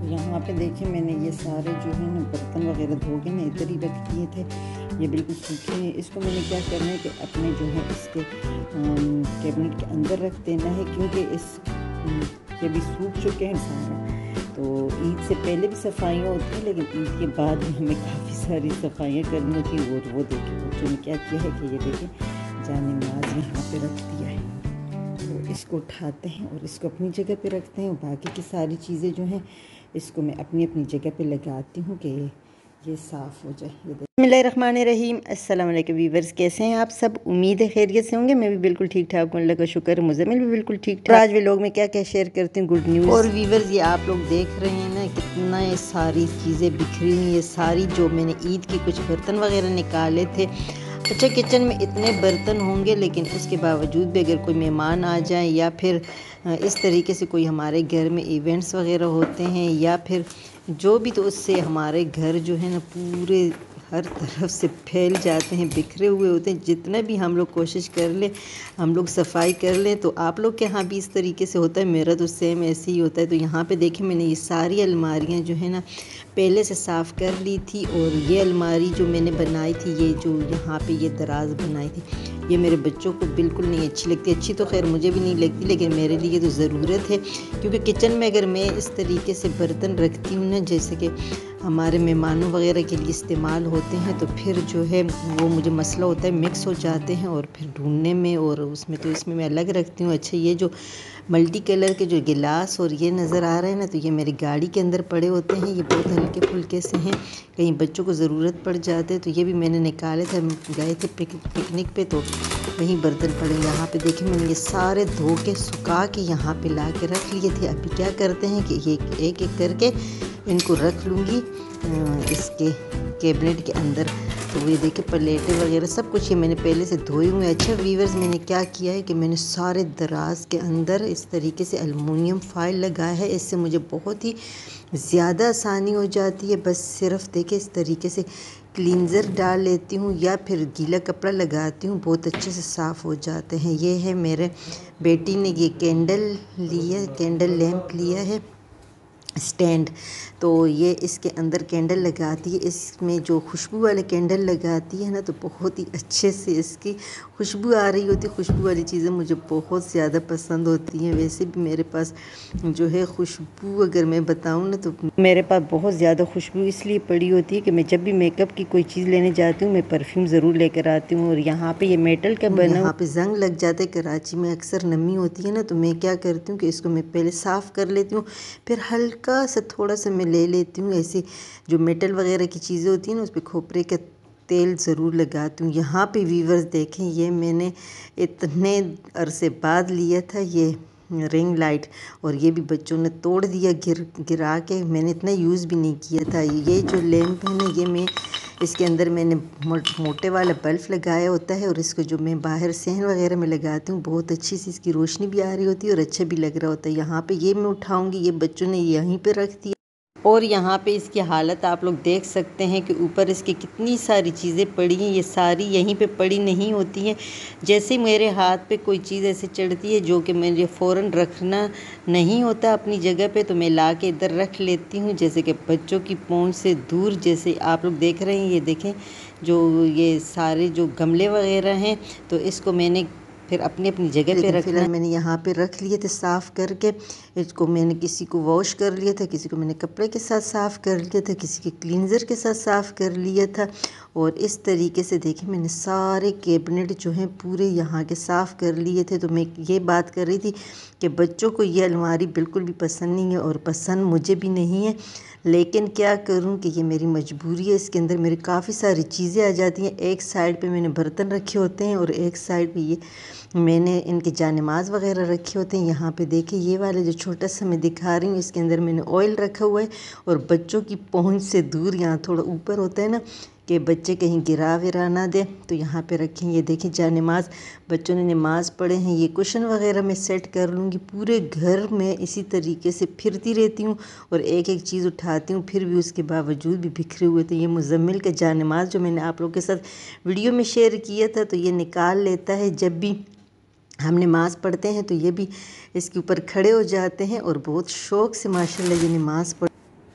यहाँ पे देखें मैंने ये सारे जो है ना बर्तन वगैरह धो के ना इधर ही रख दिए थे, ये बिल्कुल सूखे हैं। इसको मैंने क्या करना है कि अपने जो है इसके कैबिनेट के अंदर रख देना है, क्योंकि ये भी सूख चुके हैं सारे। तो ईद से पहले भी सफाइयाँ होती हैं, लेकिन ईद के बाद भी हमें काफ़ी सारी सफाइयाँ करनी होती हैं। और वो देखें बच्चों ने क्या किया है कि ये देखें जाने नमाज यहाँ पे रख दिया है। तो इसको उठाते हैं और इसको अपनी जगह पे रखते हैं। बाकी की सारी चीज़ें जो हैं इसको मैं अपनी अपनी जगह पे लगाती हूँ कि ये साफ़ हो जाए। बिस्मिल्लाहिर्रहमानिर्रहीम, अस्सलाम वालेकुम वीवर्स, कैसे हैं आप सब? उम्मीद है खैरियत से होंगे। मैं भी बिल्कुल ठीक ठाक हूँ, अल्लाह का शुक्र है। मुज़म्मिल भी बिल्कुल ठीक ठाक। आज व्लॉग में क्या क्या शेयर करती हूँ, गुड न्यूज़। और वीवर्स ये आप लोग देख रहे हैं ना कितना ये सारी चीज़ें बिखरी हुई, ये सारी जो मैंने ईद के कुछ बर्तन वगैरह निकाले थे। अच्छा, किचन में इतने बर्तन होंगे, लेकिन उसके बावजूद भी अगर कोई मेहमान आ जाए या फिर इस तरीके से कोई हमारे घर में इवेंट्स वगैरह होते हैं या फिर जो भी, तो उससे हमारे घर जो है ना पूरे हर तरफ से फैल जाते हैं, बिखरे हुए होते हैं। जितना भी हम लोग कोशिश कर लें, हम लोग सफाई कर लें, तो आप लोग के यहाँ भी इस तरीके से होता है। मेरा तो सेम ऐसे ही होता है। तो यहाँ पे देखें मैंने ये सारी अलमारियाँ जो है ना पहले से साफ़ कर ली थी। और ये अलमारी जो मैंने बनाई थी, ये जो यहाँ पे ये दराज बनाई थी, ये मेरे बच्चों को बिल्कुल नहीं अच्छी लगती। अच्छी तो खैर मुझे भी नहीं लगती, लेकिन मेरे लिए तो ज़रूरत है, क्योंकि किचन में अगर मैं इस तरीके से बर्तन रखती हूँ ना, जैसे कि हमारे मेहमानों वगैरह के लिए इस्तेमाल होते हैं, तो फिर जो है वो मुझे मसला होता है, मिक्स हो जाते हैं और फिर ढूंढने में और उसमें। तो इसमें मैं अलग रखती हूँ। अच्छा, ये जो मल्टी कलर के जो गिलास और ये नज़र आ रहे हैं ना, तो ये मेरी गाड़ी के अंदर पड़े होते हैं। ये बहुत हल्के फुल्के से हैं, कहीं बच्चों को ज़रूरत पड़ जाते हैं। तो ये भी मैंने निकाले थे, हम गए थे पिकनिक पे, तो वहीं बर्तन पड़े। यहाँ पे देखिए मैंने ये सारे धो के सुखा के यहाँ पे ला के रख लिए थे। अभी क्या करते हैं कि ये एक एक करके इनको रख लूँगी इसके कैबिनेट के अंदर। तो ये देखिए प्लेटें वगैरह सब कुछ ये मैंने पहले से धोए हुए हैं। अच्छा वीवर्स, मैंने क्या किया है कि मैंने सारे दराज के अंदर इस तरीके से एलुमिनियम फ़ॉइल लगाया है। इससे मुझे बहुत ही ज़्यादा आसानी हो जाती है। बस सिर्फ देखिए इस तरीके से क्लींजर डाल लेती हूँ या फिर गीला कपड़ा लगाती हूँ, बहुत अच्छे से साफ़ हो जाते हैं। ये है मेरे बेटी ने ये कैंडल लैंप लिया है स्टैंड। तो ये इसके अंदर कैंडल लगाती है, इसमें जो खुशबू वाले कैंडल लगाती है ना, तो बहुत ही अच्छे से इसकी खुशबू आ रही होती है। खुशबू वाली चीज़ें मुझे बहुत ज़्यादा पसंद होती हैं। वैसे भी मेरे पास जो है खुशबू, अगर मैं बताऊँ ना, तो मेरे पास बहुत ज़्यादा खुशबू इसलिए पड़ी होती है कि मैं जब भी मेकअप की कोई चीज़ लेने जाती हूँ, मैं परफ्यूम ज़रूर लेकर आती हूँ। और यहाँ पे ये मेटल का बना, यहाँ पे जंग लग जाता है। कराची में अक्सर नमी होती है ना, तो मैं क्या करती हूँ कि इसको मैं पहले साफ़ कर लेती हूँ, फिर हल्का सा थोड़ा सा मैं ले लेती हूँ। ऐसे जो मेटल वगैरह की चीज़ें होती हैं ना, उस पर खोपरे का तेल ज़रूर लगाती हूँ। यहाँ पे वीवर्स देखें, ये मैंने इतने अरसे बाद लिया था ये रिंग लाइट, और ये भी बच्चों ने तोड़ दिया गिरा के। मैंने इतना यूज़ भी नहीं किया था। ये जो लैंप है ना, ये मैं इसके अंदर मैंने मोटे वाला बल्ब लगाया होता है, और इसको जो मैं बाहर सहन वगैरह में लगाती हूँ, बहुत अच्छी सी इसकी रोशनी भी आ रही होती है और अच्छा भी लग रहा होता है। यहाँ पे ये मैं उठाऊँगी, ये बच्चों ने यहीं पे रख दिया। और यहाँ पे इसकी हालत आप लोग देख सकते हैं कि ऊपर इसकी कितनी सारी चीज़ें पड़ी हैं। ये सारी यहीं पे पड़ी नहीं होती हैं। जैसे मेरे हाथ पे कोई चीज़ ऐसे चढ़ती है जो कि मुझे फ़ौरन रखना नहीं होता अपनी जगह पे, तो मैं ला के इधर रख लेती हूँ, जैसे कि बच्चों की पहुँच से दूर। जैसे आप लोग देख रहे हैं, ये देखें जो ये सारे जो गमले वगैरह हैं, तो इसको मैंने फिर अपनी अपनी जगह पे रखना। मैंने यहाँ पे रख लिए थे साफ़ करके। इसको मैंने किसी को वॉश कर लिया था, किसी को मैंने कपड़े के साथ साफ़ कर लिया था, किसी के क्लींजर के साथ साफ़ कर लिया था। और इस तरीके से देखिए मैंने सारे कैबिनेट जो हैं पूरे यहाँ के साफ़ कर लिए थे। तो मैं ये बात कर रही थी कि बच्चों को ये अलमारी बिल्कुल भी पसंद नहीं है और पसंद मुझे भी नहीं है, लेकिन क्या करूं कि ये मेरी मजबूरी है। इसके अंदर मेरी काफ़ी सारी चीज़ें आ जाती हैं। एक साइड पे मैंने बर्तन रखे होते हैं और एक साइड पे ये मैंने इनके जानमाज़ वगैरह रखे होते हैं। यहाँ पे देखिए ये वाले जो छोटा सा मैं दिखा रही हूँ, इसके अंदर मैंने ऑयल रखा हुआ है, और बच्चों की पहुँच से दूर यहाँ थोड़ा ऊपर होता है ना, कि बच्चे कहीं गिरा विरा ना दे, तो यहाँ पे रखें। ये देखिए जानमाज़, बच्चों ने नमाज़ पढ़े हैं। ये कुशन वगैरह मैं सेट कर लूँगी। पूरे घर में इसी तरीके से फिरती रहती हूँ और एक एक चीज़ उठाती हूँ, फिर भी उसके बावजूद भी बिखरे हुए। तो ये मुज़म्मिल का जानमाज़ जो मैंने आप लोगों के साथ वीडियो में शेयर किया था, तो ये निकाल लेता है जब भी हम नमाज़ पढ़ते हैं, तो ये भी इसके ऊपर खड़े हो जाते हैं और बहुत शौक़ से माशाल्लाह ये नमाज़ पढ़।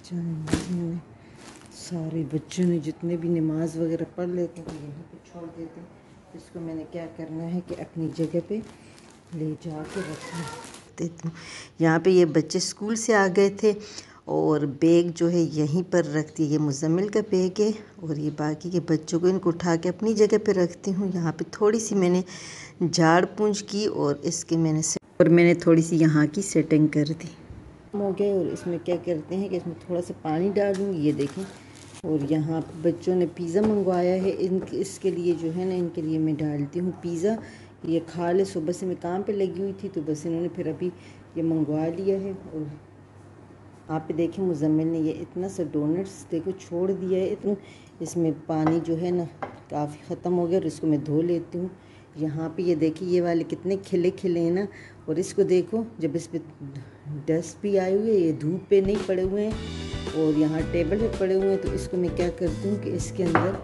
में सारे बच्चों ने जितने भी नमाज वगैरह पढ़ लेते हैं यहीं पे छोड़ देते हैं। इसको मैंने क्या करना है कि अपनी जगह पे ले जा के रखना देती हूँ। यहाँ पे ये बच्चे स्कूल से आ गए थे और बैग जो है यहीं पर रखती है। ये मुज़म्मिल का बैग है और ये बाकी के बच्चों को इनको उठा के अपनी जगह पे रखती हूँ। यहाँ पे थोड़ी सी मैंने झाड़ पूंछ की और मैंने थोड़ी सी यहाँ की सेटिंग कर दी हो गए। और इसमें क्या करते हैं कि इसमें थोड़ा सा पानी डालूँगी, ये देखें। और यहाँ बच्चों ने पिज़्ज़ा मंगवाया है, इसके लिए जो है ना, इनके लिए मैं डालती हूँ पिज़्ज़ा। ये खा ले, सुबह से मैं काम पे लगी हुई थी तो बस इन्होंने फिर अभी ये मंगवा लिया है। और आप पे देखें मुज़म्मिल ने ये इतना सा डोनट्स देखो छोड़ दिया है इतना। इसमें पानी जो है ना काफ़ी ख़त्म हो गया और इसको मैं धो लेती हूँ। यहाँ पे ये देखिए ये वाले कितने खिले खिले हैं ना। और इसको देखो, जब इस पर डस्ट भी आई हुई है, ये धूप पे नहीं पड़े हुए हैं और यहाँ टेबल पे पड़े हुए हैं, तो इसको मैं क्या करती हूँ कि इसके अंदर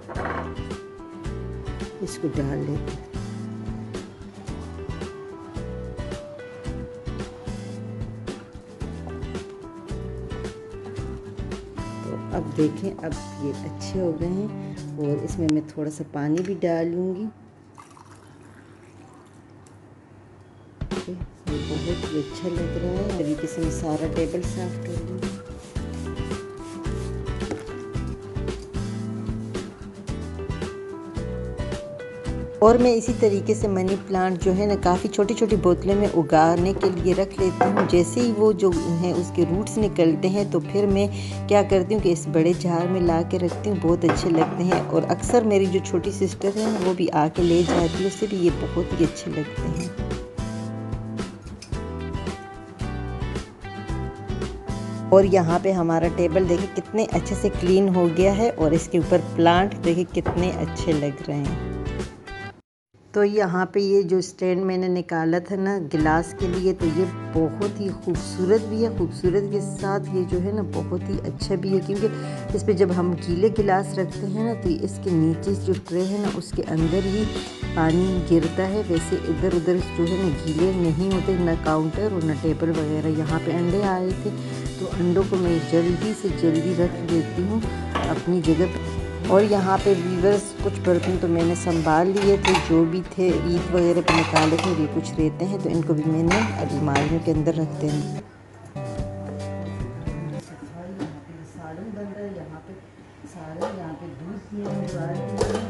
इसको डाल लेती हूँ। तो अब देखें, अब ये अच्छे हो गए हैं और इसमें मैं थोड़ा सा पानी भी डालूँगी। ये बहुत ही अच्छा लग रहा है। तरीके से मैं सारा टेबल साफ कर लूँगी। और मैं इसी तरीके से मनी प्लांट जो है ना काफ़ी छोटी छोटी बोतलें में उगाने के लिए रख लेती हूँ। जैसे ही वो जो है उसके रूट्स निकलते हैं तो फिर मैं क्या करती हूँ कि इस बड़े जार में ला के रखती हूँ। बहुत अच्छे लगते हैं और अक्सर मेरी जो छोटी सिस्टर है वो भी आके ले जाती है, उससे भी ये बहुत ही अच्छे लगते हैं। और यहाँ पे हमारा टेबल देखिए कितने अच्छे से क्लीन हो गया है और इसके ऊपर प्लांट देखिए कितने अच्छे लग रहे हैं। तो यहाँ पे ये जो स्टैंड मैंने निकाला था ना गिलास के लिए, तो ये बहुत ही खूबसूरत भी है। खूबसूरत के साथ ये जो है ना बहुत ही अच्छा भी है, क्योंकि इस पे जब हम गीले गिलास रखते हैं ना तो इसके नीचे जो ट्रे है ना उसके अंदर ही पानी गिरता है। वैसे इधर उधर जो है ना गीले नहीं होते, ना काउंटर और ना टेबल वगैरह। यहाँ पे अंडे आए थे तो अंडों को मैं जल्दी से जल्दी रख देती हूँ अपनी जगह पर। और यहाँ पे वीवर्स कुछ बर्तन तो मैंने संभाल लिए थे, जो भी थे ईद वगैरह पे निकाले थे। ये कुछ रहते हैं तो इनको भी मैंने अलमारियों के अंदर रखते हैं। सालन बन रहा है यहाँ पे, सालन यहाँ पे दूध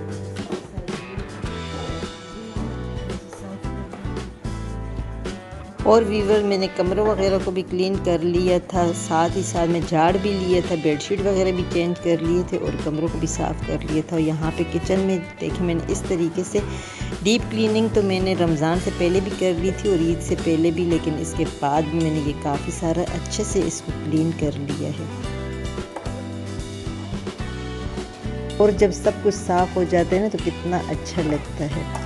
और वीवर मैंने कमरों वगैरह को भी क्लीन कर लिया था, साथ ही साथ में झाड़ भी लिया था, बेडशीट वगैरह भी चेंज कर लिए थे और कमरों को भी साफ़ कर लिया था। और यहाँ पे किचन में देखिए मैंने इस तरीके से डीप क्लीनिंग तो मैंने रमज़ान से पहले भी कर ली थी और ईद से पहले भी, लेकिन इसके बाद भी मैंने ये काफ़ी सारा अच्छे से इसको क्लीन कर लिया है। और जब सब कुछ साफ़ हो जाता है ना तो कितना अच्छा लगता है।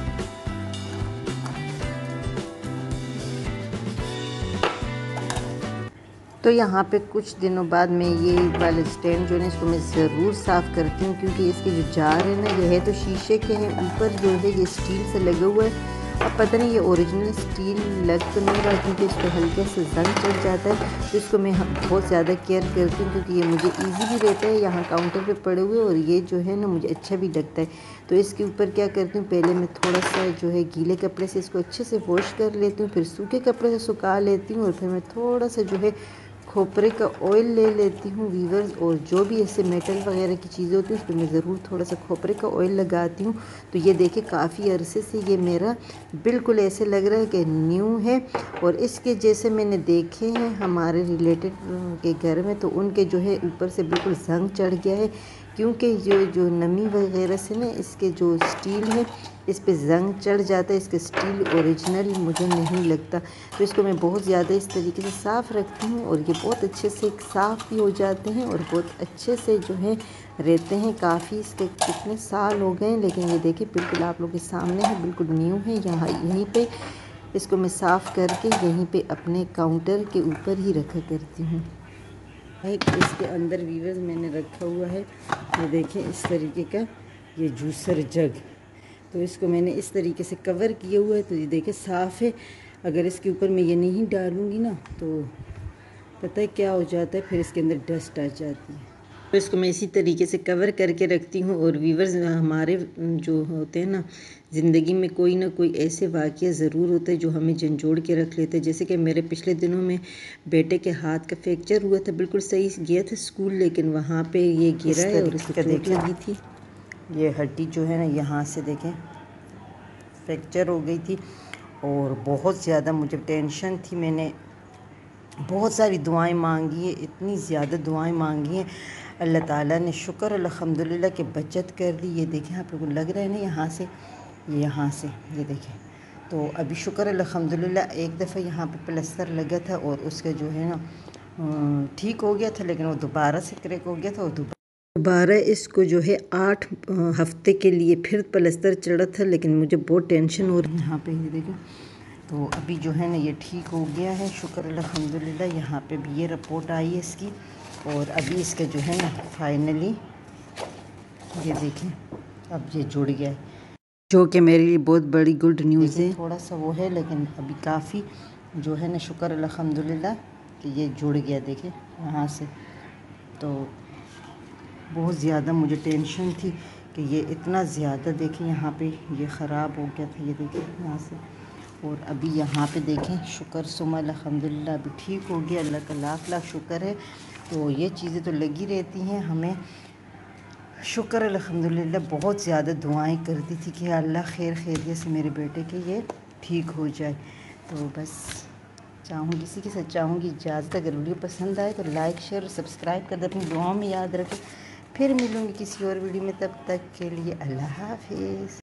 तो यहाँ पे कुछ दिनों बाद मैं ये वाला स्टैंड जो है इसको मैं ज़रूर साफ़ करती हूँ, क्योंकि इसके जो जार है ना ये है तो शीशे के हैं, ऊपर जो है ये स्टील से लगा हुआ है। अब पता नहीं ये ओरिजिनल स्टील लग तो नहीं रहा, क्योंकि इस पर हल्के से जंग चढ़ जाता है। तो इसको मैं बहुत ज़्यादा केयर करती हूँ, क्योंकि ये मुझे ईजी भी रहता है यहाँ काउंटर पे पड़े हुए, और ये जो है ना मुझे अच्छा भी लगता है। तो इसके ऊपर क्या करती हूँ, पहले मैं थोड़ा सा जो है गीले कपड़े से इसको अच्छे से वॉश कर लेती हूँ, फिर सूखे कपड़े से सुखा लेती हूँ और फिर मैं थोड़ा सा जो है खोपरे का ऑयल ले लेती हूँ वीवर्स। और जो भी ऐसे मेटल वगैरह की चीज़ें होती हैं उस पर मैं ज़रूर थोड़ा सा खोपरे का ऑयल लगाती हूँ। तो ये देखिए काफ़ी अरसे से ये मेरा बिल्कुल ऐसे लग रहा है कि न्यू है। और इसके जैसे मैंने देखे हैं हमारे रिलेटेड के घर में, तो उनके जो है ऊपर से बिल्कुल जंग चढ़ गया है, क्योंकि ये जो नमी वगैरह से ना इसके जो स्टील है इस पे जंग चढ़ जाता है। इसका स्टील ओरिजिनल मुझे नहीं लगता। तो इसको मैं बहुत ज़्यादा इस तरीके से साफ़ रखती हूँ और ये बहुत अच्छे से साफ़ भी हो जाते हैं और बहुत अच्छे से जो है रहते हैं। काफ़ी इसके कितने साल हो गए, लेकिन ये देखिए बिल्कुल आप लोगों के सामने है, बिल्कुल न्यू है। यहाँ यहीं पे इसको मैं साफ़ करके यहीं पे अपने काउंटर के ऊपर ही रखा करती हूँ। इसके अंदर वीवर्स मैंने रखा हुआ है, ये देखें इस तरीके का ये जूसर जग। तो इसको मैंने इस तरीके से कवर किया हुआ है, तो ये देखें साफ़ है। अगर इसके ऊपर मैं ये नहीं डालूँगी ना तो पता है क्या हो जाता है, फिर इसके अंदर डस्ट आ जाती है। तो इसको मैं इसी तरीके से कवर करके रखती हूँ। और व्यूअर्स, हमारे जो होते हैं ना, ज़िंदगी में कोई ना कोई ऐसे वाक़या ज़रूर होते हैं जो हमें झंझोड़ के रख लेते हैं। जैसे कि मेरे पिछले दिनों में बेटे के हाथ का फ्रैक्चर हुआ था, बिल्कुल सही गया था स्कूल, लेकिन वहाँ पे ये गिरा है और इसको चोट लगी थी। ये हड्डी जो है ना, यहाँ से देखें फ्रैक्चर हो गई थी और बहुत ज़्यादा मुझे टेंशन थी। मैंने बहुत सारी दुआएं मांगी है, इतनी ज़्यादा दुआएं मांगी हैं। अल्लाह ताला ने शुक्र अल्हम्दुलिल्लाह कि बचत कर दी। ये देखें, आप लोगों को लग रहा है ना यहाँ से ये देखें। तो अभी शुक्र अल्हम्दुलिल्लाह, एक दफ़ा यहाँ पे प्लास्टर लगा था और उसका जो है ना ठीक हो गया था, लेकिन वो दोबारा से क्रैक हो गया था और दोबारा इसको जो है 8 हफ्ते के लिए फिर प्लास्टर चढ़ा था। लेकिन मुझे बहुत टेंशन हो रही है। यहाँ पे ये देखें, तो अभी जो है ना ये ठीक हो गया है, शुक्र अल्हम्दुलिल्लाह। यहाँ पे भी ये रिपोर्ट आई है इसकी, और अभी इसका जो है ना फाइनली ये देखें अब ये जुड़ गया है, जो कि मेरे लिए बहुत बड़ी गुड न्यूज़ है। थोड़ा सा वो है, लेकिन अभी काफ़ी जो है ना शुक्र अल्हम्दुलिल्लाह कि ये जुड़ गया। देखें यहाँ से, तो बहुत ज़्यादा मुझे टेंशन थी कि ये इतना ज़्यादा, देखें यहाँ पे ये ख़राब हो गया था, ये देखें यहाँ से। और अभी यहाँ पे देखें, शुक्र सुमा अल्हम्दुलिल्लाह अभी ठीक हो गया, अल्लाह का लाख लाख शुक्र है। तो ये चीज़ें तो लगी रहती हैं हमें, शुक्र अल्हम्दुलिल्लाह। बहुत ज़्यादा दुआएं करती थी कि अल्लाह खैर खैरियत से मेरे बेटे के ये ठीक हो जाए। तो बस चाहूँगी, इसी के साथ चाहूँगी इजाज़त। अगर वीडियो पसंद आए तो लाइक शेयर और सब्सक्राइब कर दे, अपनी दुआओं में याद रखें। फिर मिलूँगी किसी और वीडियो में, तब तक के लिए अल्लाह हाफिज़।